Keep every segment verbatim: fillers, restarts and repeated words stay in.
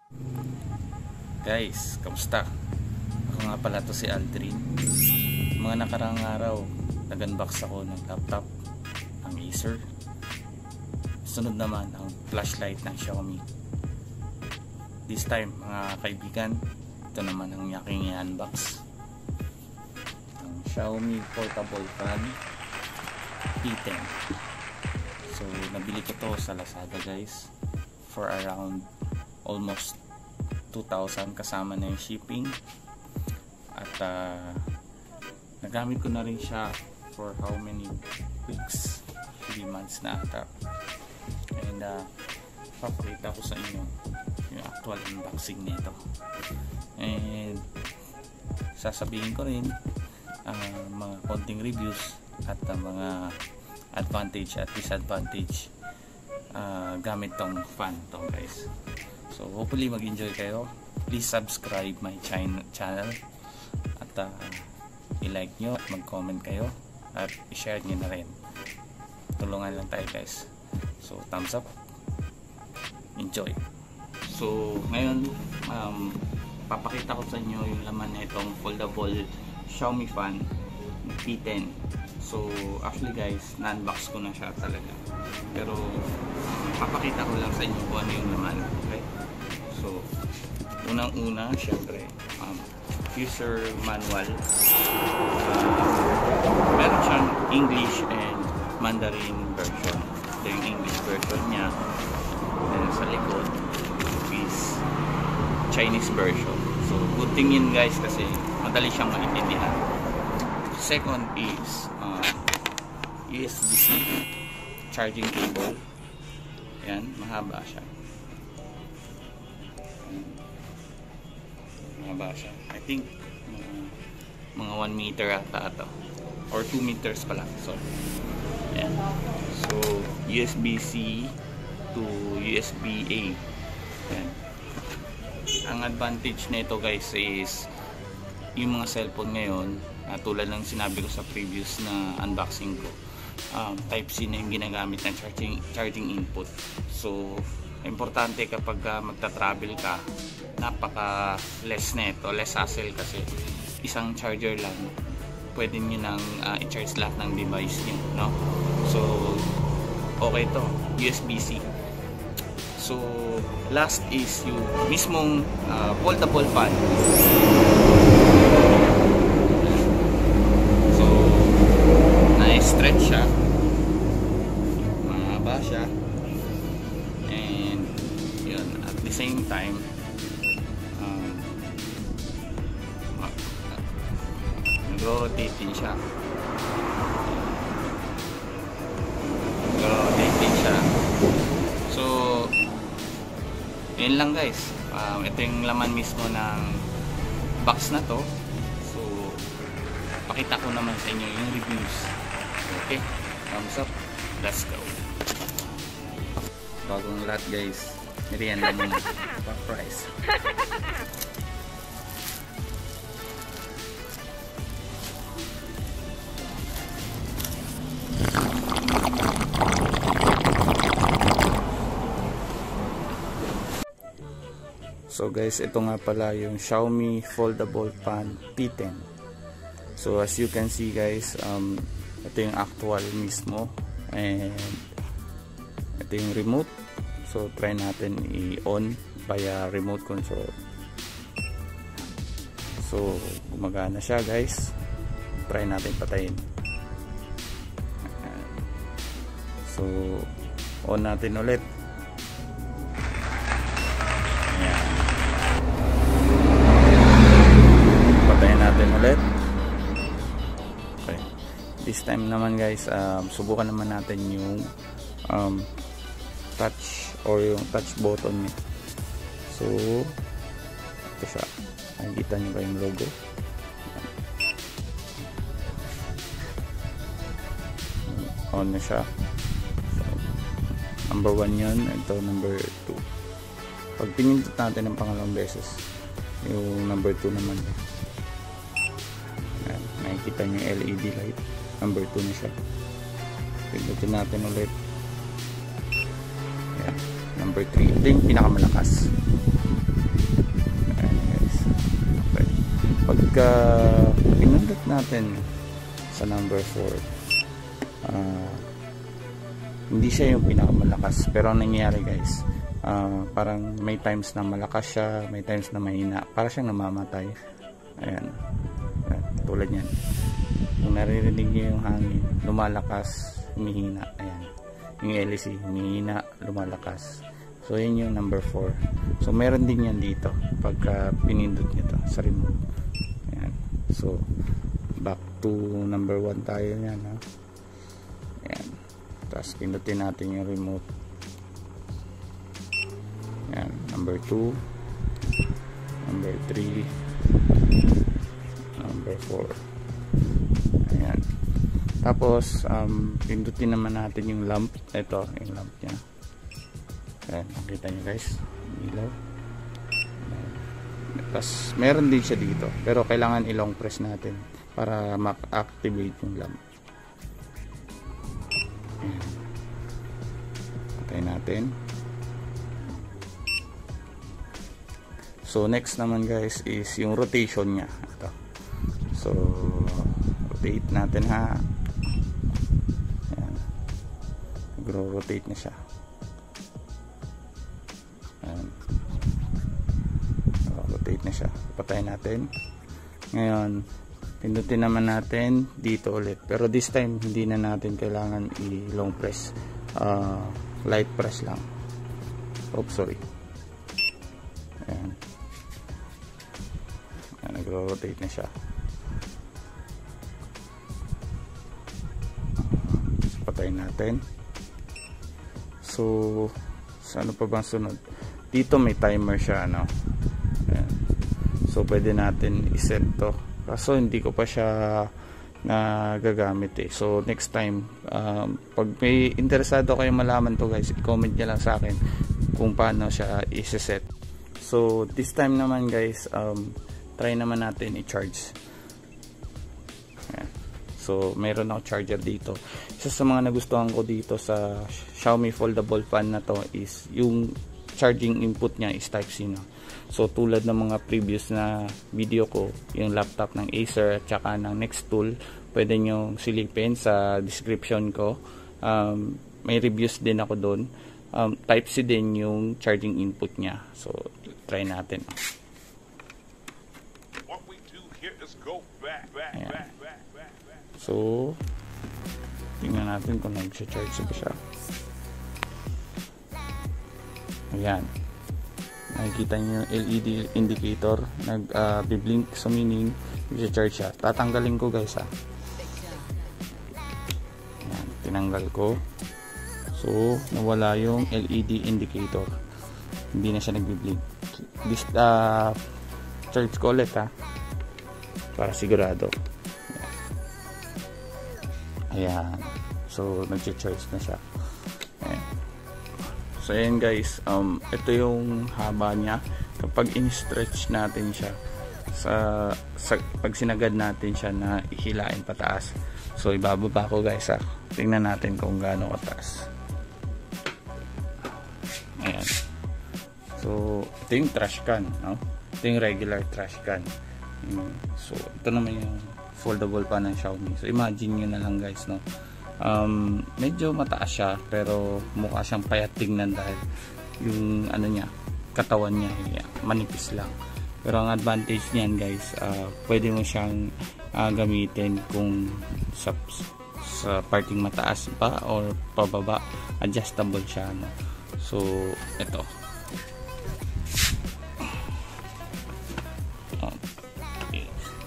Guys, kamusta? Ako nga pala to si Aldrin. Mga nakaraang araw, nag-unbox ako ng laptop ng Acer. Sunod naman ang flashlight ng Xiaomi. This time, mga kaibigan, ito naman ang aking i-unbox. Ang Xiaomi Portable Fan P ten. So, nabili ko to sa Lazada, guys, for around almost two thousand kasama na yung shipping. At uh, nagamit ko na rin siya for how many weeks? three months na ata. And uh, papakita ko sa inyo yung actual unboxing nito. And sasabihin ko rin ang uh, mga konting reviews at uh, mga advantage at disadvantage uh, gamit tong fan to, guys. So hopefully mag-enjoy kayo. Please subscribe my channel at uh, i-like nyo at mag-comment kayo at i-share nyo na rin. Tulungan lang tayo, guys. So thumbs up, enjoy. So ngayon um, papakita ko sa inyo yung laman na itong foldable Xiaomi fan P ten. So actually, guys, na-unbox ko na siya talaga, pero papakita ko lang sa inyo kung ano yung laman. Okay? So, unang-una, syempre, um, user manual. Uh, meron siyang English and Mandarin version. Ito yung English version niya. And sa likod is Chinese version. So, good thing yun, guys, kasi madali siyang maintindihan. Second is uh, U S B C charging cable. Yan, mahaba siya. Mahaba siya. I think uh, mga one meter ata ito. Or two meters pala. So, yan. So, U S B C to U S B A. Yan. Ang advantage nito, guys, is yung mga cellphone ngayon, uh, tulad ng sinabi ko sa previous na unboxing ko, um, type C na yung ginagamit ng charging, charging input. So, importante kapag uh, magta-travel ka, napaka less neto, less hassle, kasi isang charger lang pwede nyo nang uh, i-charge lahat ng device nyo, no? So, okay to, U S B C. So, last is yung mismong uh, foldable fan. So, na-stretch siya, mahaba siya, and yun, at the same time um, nag-rotate din siya nag-rotate din siya so yun lang, guys. Um, ito yung laman mismo ng box na to. So pakita ko naman sa inyo yung reviews. Okay, thumbs up, let's go. Bagong lahat, guys, merienda muna. Back price. So guys, ito nga pala yung Xiaomi foldable fan P ten. So as you can see, guys, um, ito yung actual mismo, and ito yung remote. So try natin i-on via remote control. So gumagana siya, guys. Try natin patayin. So on natin ulit. Natin ulit. Okay. This time naman, guys, um, subukan naman natin yung um, touch or yung touch button niya. So ito siya. Nakikita niyo ba yung logo? On na siya. So, number one yun. Ito number two. Pag pinindot natin ng pangalawang beses, yung number two naman, nakikita nyo yung L E D light, number two na siya. Pindutin natin ulit. Ayan, number three. Ito yung pinakamalakas. Ayan guys. Okay. Pagka pinundot natin sa number four, uh, hindi siya yung pinakamalakas, pero ang nangyayari guys, uh, parang may times na malakas siya, may times na mahina, para siyang namamatay. Ayan. Ayan, tulad yan, kung naririnig niyo yung hangin, lumalakas, humihina. Ayan, yung L E C, humihina, lumalakas. So yun yung number four. So meron din yan dito pagka pinindot nyo to sa remote. Ayan. So back to number one tayo yan, ha? Ayan. Tapos pindutin natin yung remote. Ayan, number two, number three, number four. Ayan. Tapos um, pindutin naman natin yung lamp. Ito yung lamp nya. Ayan, nakita nyo guys, ilaw. Tapos meron din siya dito, pero kailangan i-long press natin para ma-activate yung lamp. Ayan. Patay natin. So next naman guys is yung rotation nya. Ito. So rotate natin, ha. Ayan. Nagro-rotate na siya. Ayan. Rotate na siya. Patayin natin. Ngayon pindutin naman natin dito ulit, pero this time hindi na natin kailangan i-long press, uh, light press lang. Oops, sorry. Ayan. Ayan, nagro-rotate na siya. So, patayin natin. So sa ano pa bang sunod? Dito may timer siya, ano. Ayan. So pwede natin i-set to, kaso hindi ko pa siya nagagamit eh. So next time, um, pag may interesado kayo malaman to guys, i-comment nyo lang sa akin kung paano siya i-set. So this time naman guys, um, try naman natin i-charge. Ayan. So meron ako charger dito. Isa sa mga nagustuhan ko dito sa Xiaomi foldable fan na to is yung charging input niya is type C, no? So tulad ng mga previous na video ko, yung laptop ng Acer at saka ng Nextool, pwede nyo silipin sa description ko. Um, may reviews din ako doon. Um, type C din yung charging input niya. So try natin. Ayan. So tingnan natin kung nag-charge ba siya. Ayan, nakikita nyo yung L E D indicator nag-blink, uh, so meaning i-charge siya. Tatanggalin ko guys, ha. Ayan, tinanggal ko. So nawala yung L E D indicator, hindi na siya nag-blink. This uh, charge ko ulit, ha, para sigurado. Ayan, so nag-charge na siya. Ayan. So ayan guys, um, ito yung haba niya. Kapag in-stretch natin siya, sa, sa pag sinagad natin siya na ihilain pataas, so ibababa ko guys, ha. Tingnan natin kung gaano kataas. Ayan. So ito yung trash can, no? Ito yung regular trash can. So ito naman yung foldable pa ng Xiaomi. So imagine nyo na lang guys, no? Um, medyo mataas siya, pero mukha siyang payat tingnan dahil yung ano niya, katawan niya, yeah, manipis lang. Pero ang advantage niyan guys, uh, pwede mo siyang uh, gamitin kung sa, sa parting mataas pa or pababa, adjustable siya, no? So ito, okay.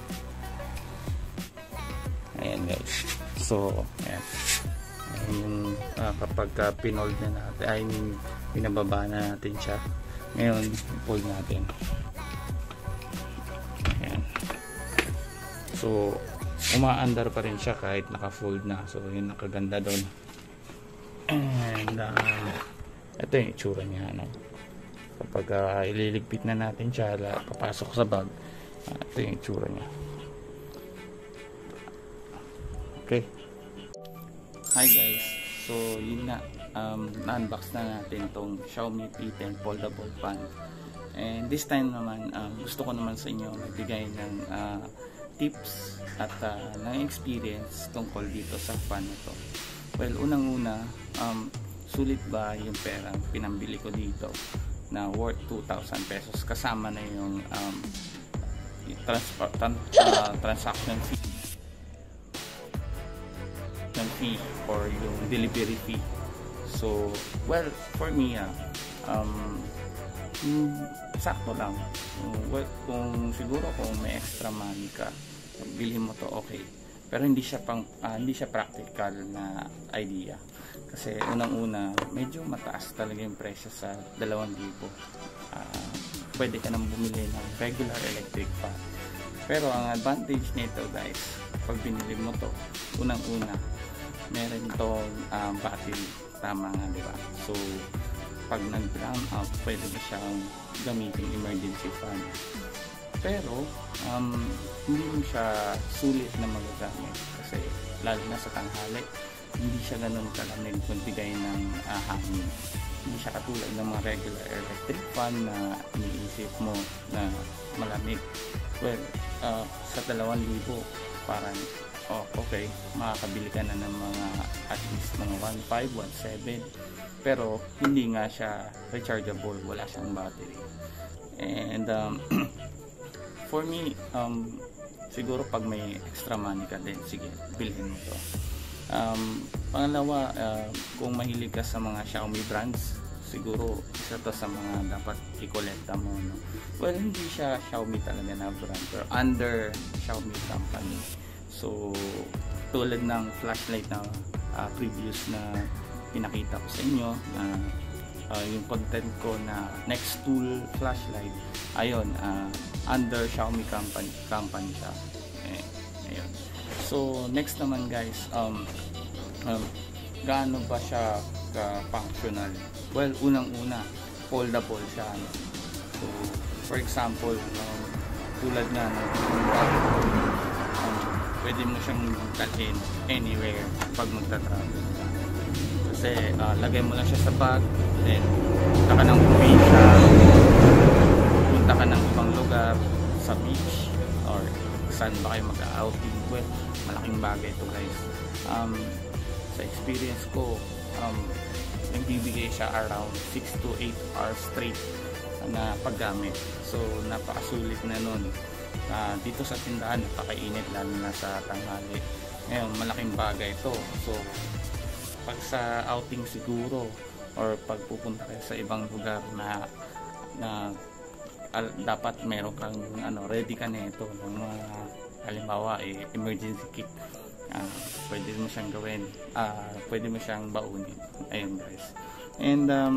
Ayan guys. So ayan, yung uh, kapag uh, pinold na natin, I mean pinababa na natin siya, ngayon i-fold natin. Ayan. So umaandar pa rin siya kahit naka-fold na. So yun nakaganda doon. And uh, ito yung itsura niya, no? Kapag uh, ililigpit na natin siya, papasok sa bag, uh, ito yung itsura niya. Okay. Hi guys, so yun na, um, na-unbox na natin tong Xiaomi P ten foldable fan. And this time naman, um, gusto ko naman sa inyo magbigay ng uh, tips at uh, ng experience tungkol dito sa fan na to. Well, unang-una, um, sulit ba yung perang pinambili ko dito na worth two thousand pesos kasama na yung um, trans tran uh, transaction fee ng fee or yung delivery fee. So, well, for me, uh, um, mm, sakto lang. Well, kung siguro kung may extra money ka, bilhin mo to, okay. Pero hindi siya pang uh, hindi siya practical na idea. Kasi unang-una, medyo mataas talaga yung presyo sa dalawang libo. Uh, pwede ka nang bumili ng regular electric fan. Pero ang advantage nito, guys, pag binili mo to, unang-una, meron tong uh, battery. Tama nga, di ba? So, pag nag-brown out, pwede mo siyang gamitin emergency fan. Pero, um, hindi mo siya sulit na magagamit kasi lalo na sa tanghali, hindi siya ganun kalamig magbigay ng uh, hangin. Hindi siya katulad ng mga regular electric fan na iniisip mo na malamig. Well, uh, sa dalawang libo, parang oh, okay, makakabili ka na ng mga at least mga one point five, one point seven, pero hindi nga siya rechargeable, wala siyang battery. And um, for me, um, siguro pag may extra money ka din, sige, bilhin mo to. Um, pangalawa, uh, kung mahilig ka sa mga Xiaomi brands, siguro isa to sa mga dapat i-collecta mo, no? Well, hindi siya Xiaomi talaga na brand, pero under Xiaomi company. So, tulad ng flashlight na uh, previous na pinakita ko sa inyo, na uh, yung content ko na next tool flashlight, ayun, uh, under Xiaomi company, company siya. Eh, ayun. So, next naman guys, um, um, gaano ba siya ka-functional? Well, unang-una, foldable siya. No? So, for example, um, tulad nga ng um, pwede mo siyang dalhin anywhere pag magta-travel ka. Kasi uh, lagay mo lang siya sa bag, then punta ka ng probinsya, punta ka ng ibang lugar, sa beach, or saan ba kayo mag-outing. Well, malaking bagay ito guys. Um, sa experience ko, um, nagbibigay siya around six to eight hours straight na paggamit. So, napakasulit na nun. Uh, dito sa tindahan, napakainit lalo na sa tanghali. Ngayon, malaking bagay ito. So, pag sa outing siguro, or pag pupunta kayo sa ibang lugar na na al, dapat meron kang ano, ready ka na ito ng mga halimbawa eh, emergency kit, uh, pwede mo siyang gawin, uh, pwede mo siyang baunin. Ayun guys. And um,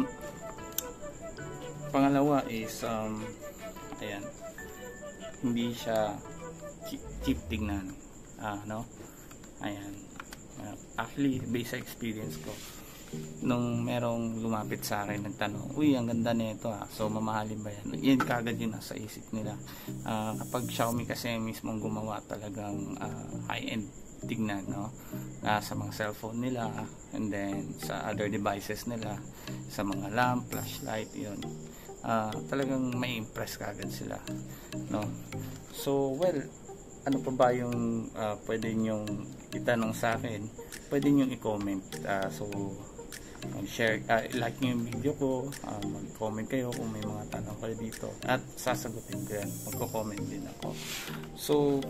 pangalawa is um, ayan, hindi siya cheap, cheap tingnan, ah, no? Ayan, uh, actually based sa experience ko, nung merong lumapit sa akin nagtanong, uy, ang ganda nito ah, so mamahalin ba yan? Yan kagad yun nasa isip nila. Uh, kapag Xiaomi kasi mismong gumawa, talagang uh, high-end tignan, no? Uh, sa mga cellphone nila, and then sa other devices nila, sa mga lamp, flashlight, yun. Uh, talagang may impress kagad sila, no? So, well, ano pa ba yung uh, pwede nyong itanong sa akin? Pwede nyong i-comment. Uh, so, share, uh, like nyo yung video ko, uh, mag-comment kayo kung may mga tanong kayo dito, at sasagutin ko yan, magko-comment din ako. So,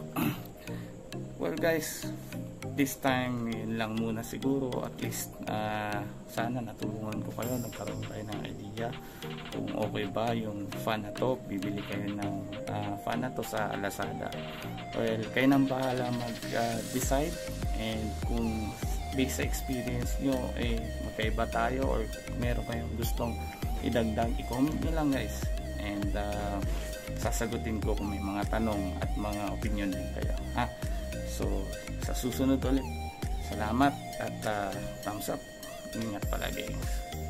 well guys, this time yun lang muna siguro. At least uh, sana natulungan ko kayo, nagkaroon kayo ng idea kung okay ba yung fan na to. Bibili kayo ng uh, fan na to sa Lazada. Well, kayo nang bahala mag-decide, uh, and kung based sa experience nyo eh magkaiba tayo, or meron kayong gustong idagdag, i-comment nyo lang guys, and uh, sasagutin ko kung may mga tanong at mga opinion din kayo, ha? So, sa susunod ulit, salamat at uh, thumbs up. Ingat palagi.